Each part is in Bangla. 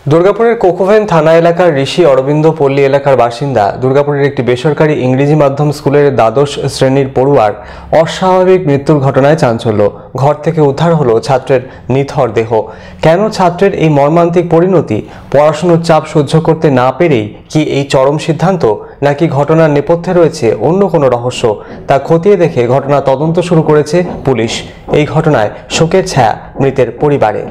দুর্গাপুরের কোকোভেন থানা এলাকার ঋষি অরবিন্দ পল্লী এলাকার বাসিন্দা দুর্গাপুরের একটি বেসরকারি ইংরেজি মাধ্যম স্কুলের দ্বাদশ শ্রেণীর পড়ুয়ার অস্বাভাবিক মৃত্যুর ঘটনায় চাঞ্চল্য। ঘর থেকে উদ্ধার হলো ছাত্রের নিথর দেহ। কেন ছাত্রের এই মর্মান্তিক পরিণতি? পড়াশোনার চাপ সহ্য করতে না পেরেই কি এই চরম সিদ্ধান্ত, নাকি ঘটনার নেপথ্যে রয়েছে অন্য কোনো রহস্য? তা খতিয়ে দেখে ঘটনা তদন্ত শুরু করেছে পুলিশ। এই ঘটনায় শোকের ছায়া মৃতের পরিবারে।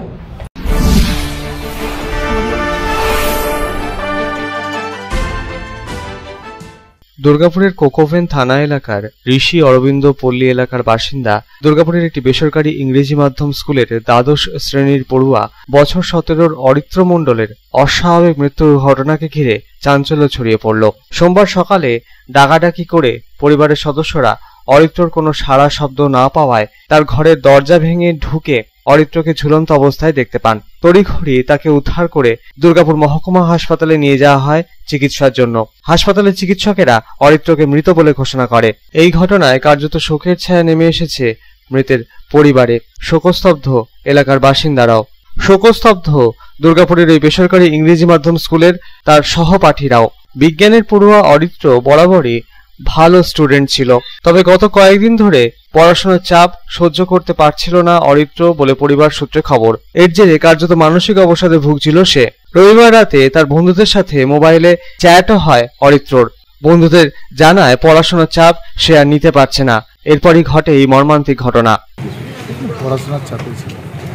দুর্গাপুরের কোকোভেন থানা এলাকার ঋষি অরবিন্দ পল্লী এলাকার বাসিন্দা দুর্গাপুরের একটি বেসরকারি ইংরেজি মাধ্যম স্কুলের দ্বাদশ শ্রেণীর পড়ুয়া বছর 17-র অরিত্র মণ্ডলের অস্বাভাবিক মৃত্যুর ঘটনাকে ঘিরে চাঞ্চল্য ছড়িয়ে পড়ল। সোমবার সকালে ডাকাডাকি করে পরিবারের সদস্যরা অরিত্রর কোনো সাড়া শব্দ না পাওয়ায় তার ঘরের দরজা ভেঙে ঢুকে অরিত্রকে ঝুলন্ত অবস্থায় দেখতে পান। তড়িঘড়ি তাকে উদ্ধার করে দুর্গাপুর মহকুমা হাসপাতালে নিয়ে যাওয়া হয় চিকিৎসার জন্য। হাসপাতালের চিকিৎসকেরা অরিত্রকে মৃত বলে ঘোষণা করে। এই ঘটনায় কার্যত শোকের ছায়া নেমে এসেছে মৃতের পরিবারে। শোকস্তব্ধ এলাকার বাসিন্দারাও। শোকস্তব্ধ দুর্গাপুরের এই বেসরকারি ইংরেজি মাধ্যম স্কুলের তার সহপাঠীরাও। বিজ্ঞানের পড়ুয়া অরিত্র বরাবরই ভালো স্টুডেন্ট ছিল, তবে গত কয়েকদিন ধরে পড়াশোনার চাপ সহ্য করতে পারছিল না অরিত্র বলে পরিবার সূত্রে খবর। এর জেরে কার্যত মানসিক অবসাদে ভুগছিল সে। রবিবার রাতে তার বন্ধুদের সাথে মোবাইলে চ্যাটও হয় অরিত্রর। বন্ধুদের জানায় পড়াশোনার চাপ সে আর নিতে পারছে না। এরপরই ঘটে এই মর্মান্তিক ঘটনা। পড়াশোনার চাপে ছিল।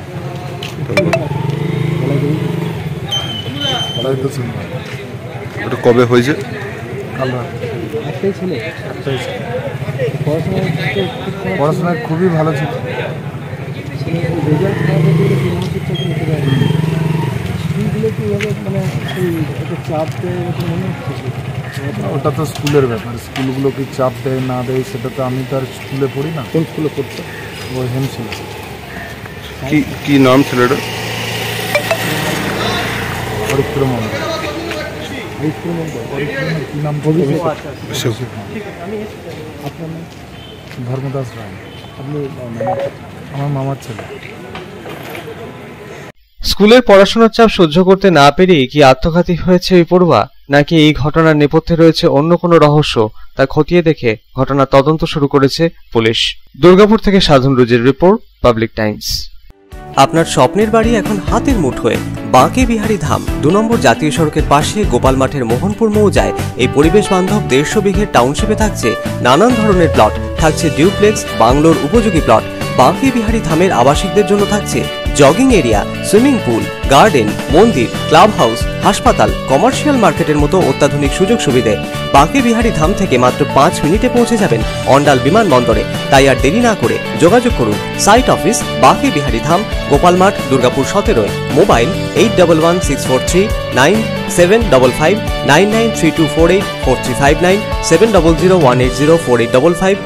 কবে হয়েছে? পড়াশোনায় খুবই ভালো ছিল। ওটা তো স্কুলের ব্যাপার, স্কুলগুলো কি চাপ দেয় না দেয় সেটা তো আমি তো আর স্কুলে পড়ি না। কোন স্কুলে পড়ছে? ও হেম ছিল। কি নাম ছেলেটা? অরিত্র মন্ডল। কি নাম? ধর্মদাস রায়। আমার মামার ছেলে। স্কুলের পড়াশোনার চাপ সহ্য করতে না পেরেই কি আত্মঘাতী হয়েছে এই পড়ুয়া, নাকি এই ঘটনার নেপথ্যে রয়েছে অন্য কোনো রহস্য? তা খতিয়ে দেখে ঘটনার তদন্ত শুরু করেছে পুলিশ। দুর্গাপুর থেকে সাধন রুজির রিপোর্ট, পাবলিক টাইমস। আপনার স্বপ্নের বাড়ি এখন হাতের মুঠোয়। বাঁকে বিহারী ধাম 2 নম্বর জাতীয় সড়কের পাশে গোপাল মাঠের মোহনপুর মৌজায় এই পরিবেশ বান্ধব 150 বিঘের টাউনশিপে থাকছে নানান ধরনের প্লট। থাকছে ডিউপ্লেক্স, বাংলোর উপযোগী প্লট। বাঁকে বিহারী ধামের আবাসিকদের জন্য থাকছে jogging area, swimming pool, garden, মন্দির, ক্লাব হাউস, হাসপাতাল, কমার্শিয়াল মার্কেটের মতো অত্যাধুনিক সুযোগ সুবিধে। বাঁকে বিহারী ধাম থেকে মাত্র 5 মিনিটে পৌঁছে যাবেন অন্ডাল বিমানবন্দরে। তাই আর দেরি না করে যোগাযোগ করুন। সাইট অফিস বাঁকে বিহারী ধাম, গোপাল মাঠ, দুর্গাপুর 17। মোবাইল 8116439755 9932484359 7001804855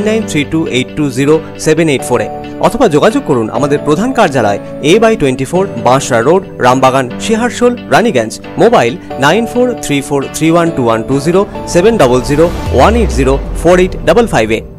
9932820784 অথবা যোগাযোগ করুন আমাদের প্রধান কার্যালয় A/24 Bansra road, Rambagan, Searsole, Raniganj. Mobile 9434312120 7001804855।